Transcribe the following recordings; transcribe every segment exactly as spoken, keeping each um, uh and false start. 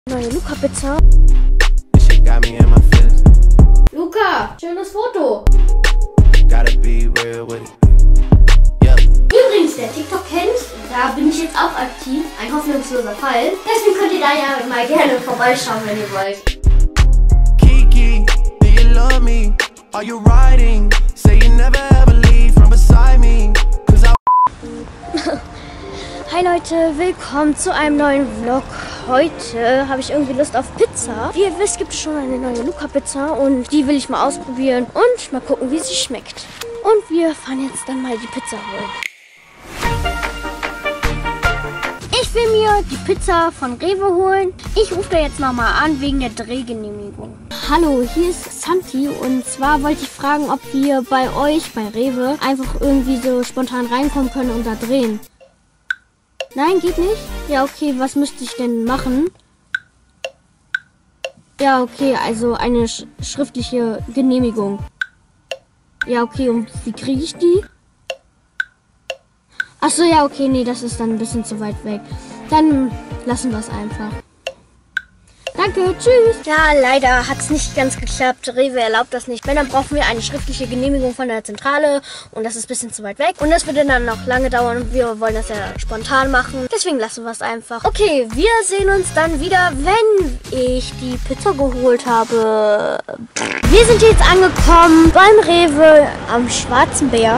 Neue Luca-Pizza. Luca, schönes Foto. Übrigens, der TikTok kennt, da bin ich jetzt auch aktiv. Ein hoffnungsloser Fall. Deswegen könnt ihr da ja mal gerne vorbeischauen, wenn ihr wollt. Kiki, do you love me? Are you riding? Say you never ever leave from beside me. Hi Leute, willkommen zu einem neuen Vlog. Heute habe ich irgendwie Lust auf Pizza. Wie ihr wisst, gibt es schon eine neue Luca-Pizza und die will ich mal ausprobieren und mal gucken, wie sie schmeckt. Und wir fahren jetzt dann mal die Pizza holen. Ich will mir die Pizza von Rewe holen. Ich rufe da jetzt nochmal an wegen der Drehgenehmigung. Hallo, hier ist Santi und zwar wollte ich fragen, ob wir bei euch, bei Rewe, einfach irgendwie so spontan reinkommen können und da drehen. Nein, geht nicht? Ja, okay, was müsste ich denn machen? Ja, okay, also eine sch schriftliche Genehmigung. Ja, okay, und wie kriege ich die? Achso, ja, okay, nee, das ist dann ein bisschen zu weit weg. Dann lassen wir es einfach. Danke, tschüss. Ja, leider hat es nicht ganz geklappt. Rewe erlaubt das nicht. Wenn, dann brauchen wir eine schriftliche Genehmigung von der Zentrale. Und das ist ein bisschen zu weit weg. Und das würde dann noch lange dauern. Und wir wollen das ja spontan machen. Deswegen lassen wir es einfach. Okay, wir sehen uns dann wieder, wenn ich die Pizza geholt habe. Wir sind jetzt angekommen beim Rewe am Schwarzen Bär.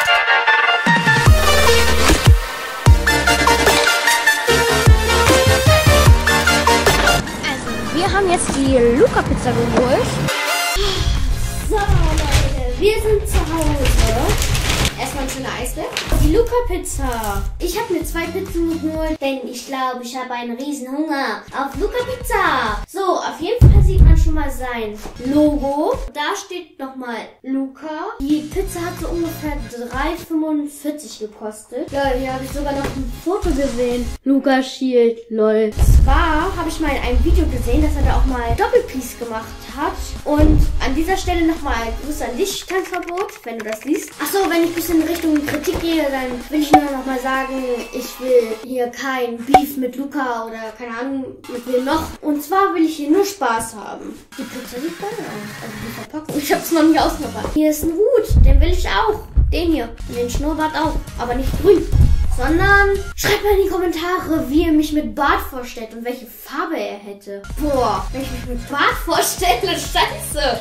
Wir haben jetzt die Luca-Pizza geholt. So, Leute, wir sind zu Hause. Erstmal ein schöner Eisberg. Die Luca-Pizza. Ich habe mir zwei Pizzen geholt, denn ich glaube, ich habe einen riesen Hunger auf Luca-Pizza. So, auf jeden Fall sieht man schon mal sein Logo. Da steht nochmal Luca. Die Pizza hat so ungefähr drei fünfundvierzig gekostet. Ja, hier habe ich sogar noch ein Foto gesehen. Luca Shield, lol. Zwar habe ich mal in einem Video gesehen, dass er da auch mal Doppelpiece gemacht hat. Und an dieser Stelle nochmal größer Lichttanzverbot, wenn du das liest. Achso, wenn ich ein bisschen in Richtung Kritik gehe, dann will ich nur noch mal sagen, ich will hier kein Beef mit Luca oder keine Ahnung mit wem noch. Und zwar will ich hier nur Spaß haben. Die Pizza sieht geil aus. Also die Verpackung. Ich habe es noch nicht ausgepackt. Hier ist ein Hut, den will ich auch. Den hier. Und den Schnurrbart auch. Aber nicht grün. Sondern schreibt mal in die Kommentare, wie ihr mich mit Bart vorstellt und welche Farbe er hätte. Boah, wenn ich mich mit Bart vorstelle, scheiße.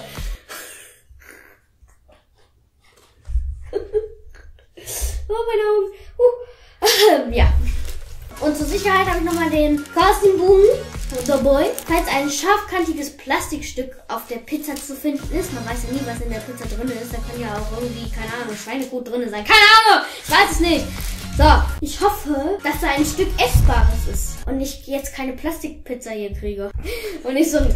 Oh, meine Augen. Uh. Ja. Und zur Sicherheit habe ich nochmal den Castingbogen dabei. Falls ein scharfkantiges Plastikstück auf der Pizza zu finden ist, man weiß ja nie, was in der Pizza drin ist. Da kann ja auch irgendwie, keine Ahnung, Schweinekot drin sein. Keine Ahnung, ich weiß es nicht. So, ich hoffe, dass da ein Stück Essbares ist. Und ich jetzt keine Plastikpizza hier kriege. Und nicht so ein...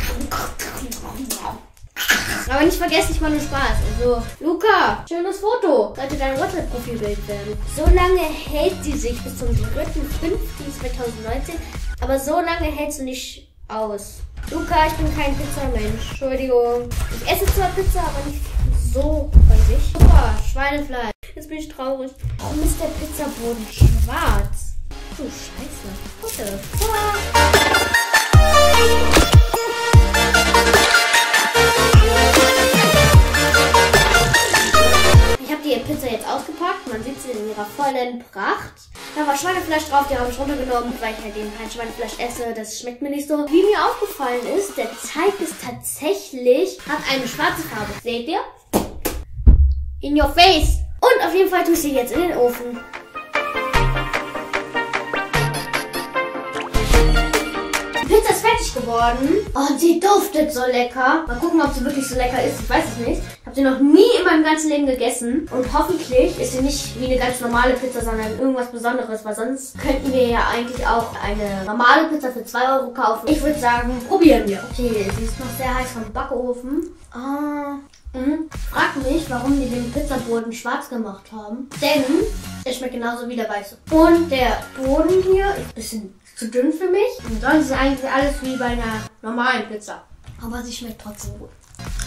Aber nicht vergessen, ich mache nur Spaß. Also, Luca, schönes Foto. Sollte dein WhatsApp-Profilbild werden. So lange hält sie sich bis zum dritten fünften zweitausendneunzehn. Aber so lange hältst du nicht aus. Luca, ich bin kein Pizzamensch. Entschuldigung. Ich esse zwar Pizza, aber nicht so häufig. Super, Schweinefleisch. Jetzt bin ich traurig. Warum ist der Pizzaboden schwarz? Du Scheiße. Okay. Ich habe die Pizza jetzt ausgepackt. Man sieht sie in ihrer vollen Pracht. Da war Schweinefleisch drauf, die habe ich runtergenommen, weil ich halt eben kein Schweinefleisch esse. Das schmeckt mir nicht so. Wie mir aufgefallen ist, der Teig ist tatsächlich, hat eine schwarze Farbe. Seht ihr? In your face. Und auf jeden Fall tue ich sie jetzt in den Ofen. Die Pizza ist fertig geworden. Oh, und sie duftet so lecker. Mal gucken, ob sie wirklich so lecker ist. Ich weiß es nicht. Ich habe sie noch nie in meinem ganzen Leben gegessen. Und hoffentlich ist sie nicht wie eine ganz normale Pizza, sondern irgendwas Besonderes. Weil sonst könnten wir ja eigentlich auch eine normale Pizza für zwei Euro kaufen. Ich würde sagen, probieren wir. Okay, sie ist noch sehr heiß vom Backofen. Ah... Mhm. Frag mich, warum die den Pizzaboden schwarz gemacht haben. Denn der schmeckt genauso wie der weiße. Und der Boden hier ist ein bisschen zu dünn für mich. Und sonst ist eigentlich alles wie bei einer normalen Pizza. Aber sie schmeckt trotzdem gut.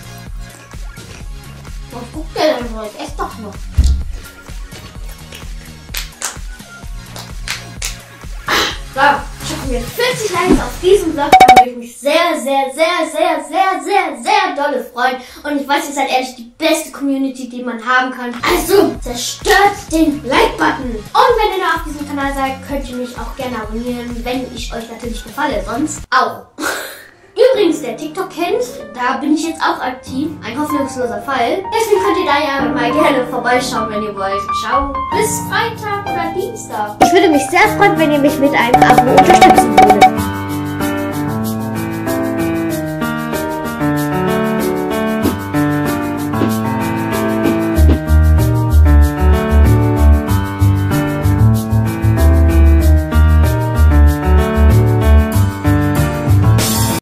Was guckt der denn so? Ich esse doch noch. So, schaffen wir vierzig Likes auf diesem Vlog, dann würde ich mich sehr, sehr, sehr, sehr, sehr, sehr, sehr dolle freuen. Und ich weiß, ihr seid ehrlich die beste Community, die man haben kann. Also zerstört den Like-Button. Und wenn ihr neu auf diesem Kanal seid, könnt ihr mich auch gerne abonnieren, wenn ich euch natürlich gefalle. Sonst auch. Übrigens, der TikTok kennt, da bin ich jetzt auch aktiv. Ein hoffnungsloser Fall. Deswegen könnt ihr da ja mal gerne vorbeischauen, wenn ihr wollt. Ciao. Bis Freitag oder Dienstag. Ich würde mich sehr freuen, wenn ihr mich mit einem Abo unterstützen würdet.